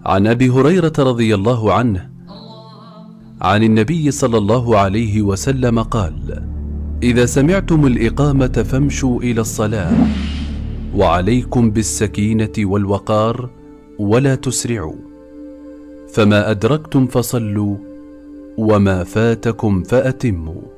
عن أبي هريرة رضي الله عنه عن النبي صلى الله عليه وسلم قال: إذا سمعتم الإقامة فامشوا إلى الصلاة، وعليكم بالسكينة والوقار ولا تسرعوا، فما أدركتم فصلوا وما فاتكم فأتموا.